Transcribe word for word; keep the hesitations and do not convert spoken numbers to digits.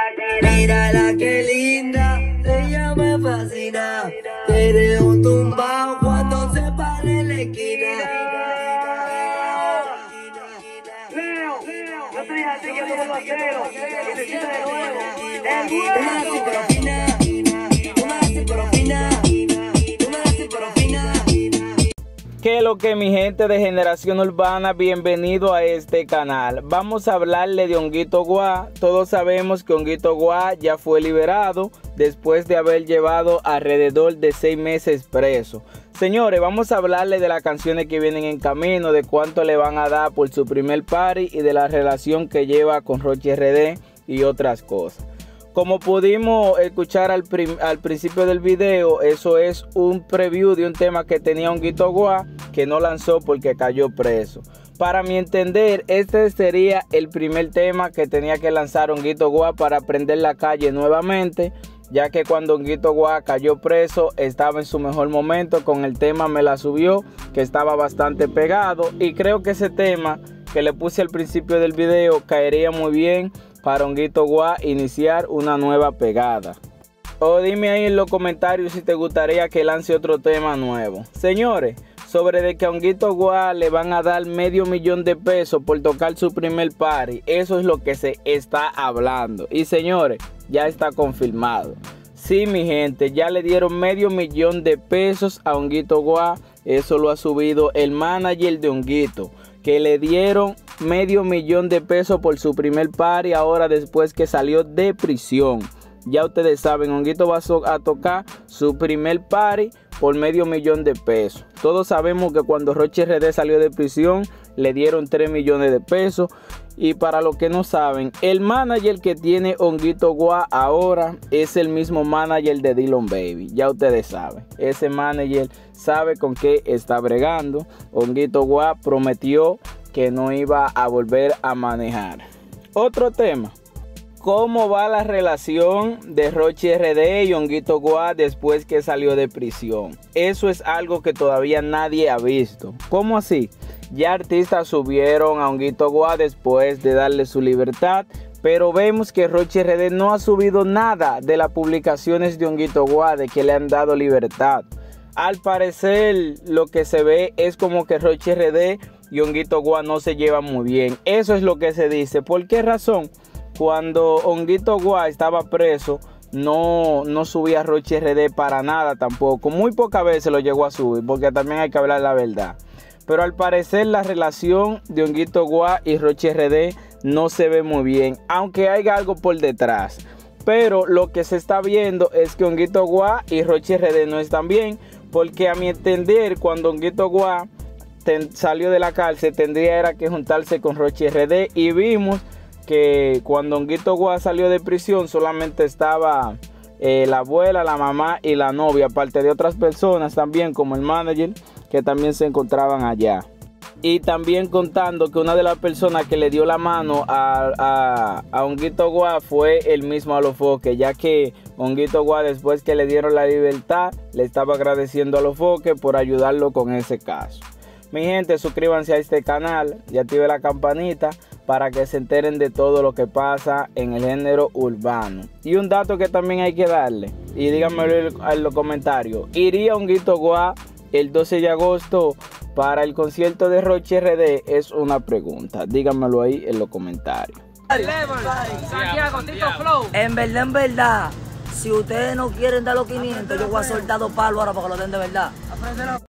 Mírala qué linda, ella me fascina. Tiene un tumbao cuando se para en la esquina. Leo, yo te dije a ti que yo te lo acero y te hiciste de nuevo. El Tú me la haces pero fina, tú me la haces pero fina, tú me la haces pero fina. ¿Qué es lo que, mi gente de Generación Urbana? Bienvenido a este canal. Vamos a hablarle de Honguito Guá. Todos sabemos que Honguito Guá ya fue liberado después de haber llevado alrededor de seis meses preso. Señores, vamos a hablarle de las canciones que vienen en camino, de cuánto le van a dar por su primer party y de la relación que lleva con Rochi R D y otras cosas. Como pudimos escuchar al, al principio del video, eso es un preview de un tema que tenía Honguito Guá, que no lanzó porque cayó preso. Para mi entender, este sería el primer tema que tenía que lanzar Honguito Guá para prender la calle nuevamente, ya que cuando Honguito Guá cayó preso estaba en su mejor momento con el tema Me La Subió, que estaba bastante pegado, y creo que ese tema que le puse al principio del video caería muy bien para Honguito Guá iniciar una nueva pegada. O dime ahí en los comentarios si te gustaría que lance otro tema nuevo. Señores, sobre de que a Honguito Guá le van a dar medio millón de pesos por tocar su primer party, eso es lo que se está hablando. Y señores, ya está confirmado. Sí, mi gente, ya le dieron medio millón de pesos a Honguito Guá. Eso lo ha subido el manager de Honguito, que le dieron medio millón de pesos por su primer party ahora después que salió de prisión. Ya ustedes saben, Honguito va a tocar su primer party por medio millón de pesos. Todos sabemos que cuando Rochi R D salió de prisión le dieron tres millones de pesos. Y para los que no saben, el manager que tiene Honguito Guá ahora es el mismo manager de Dillon Baby. Ya ustedes saben, ese manager sabe con qué está bregando. Honguito Guá prometió que no iba a volver a manejar. Otro tema: ¿cómo va la relación de Rochi R D y Honguito Guá después que salió de prisión? Eso es algo que todavía nadie ha visto. ¿Cómo así? Ya artistas subieron a Honguito Guá después de darle su libertad, pero vemos que Rochi R D no ha subido nada de las publicaciones de Honguito Guá de que le han dado libertad. Al parecer lo que se ve es como que Rochi R D y Honguito Guá no se llevan muy bien. Eso es lo que se dice. ¿Por qué razón? Cuando Honguito Guá estaba preso, no, no subía a Rochi R D para nada tampoco. Muy pocas veces lo llegó a subir, porque también hay que hablar la verdad. Pero al parecer la relación de Honguito Guá y Rochi R D no se ve muy bien, aunque hay algo por detrás. Pero lo que se está viendo es que Honguito Guá y Rochi R D no están bien, porque a mi entender, cuando Honguito Guá salió de la cárcel, tendría era que juntarse con Rochi R D, y vimos que cuando Honguito Guá salió de prisión solamente estaba eh, la abuela, la mamá y la novia, aparte de otras personas también como el manager, que también se encontraban allá. Y también contando que una de las personas que le dio la mano a, a, a Honguito Guá fue el mismo Alofoque, ya que Honguito Guá, después que le dieron la libertad, le estaba agradeciendo a Alofoque por ayudarlo con ese caso. Mi gente, suscríbanse a este canal y activen la campanita para que se enteren de todo lo que pasa en el género urbano. Y un dato que también hay que darle, y díganmelo en los comentarios: ¿iría Honguito Guá el doce de agosto para el concierto de Rochi R D? Es una pregunta, díganmelo ahí en los comentarios. En verdad, en verdad, si ustedes no quieren dar los quinientos, yo voy a soltar dos palos ahora para que lo den de verdad.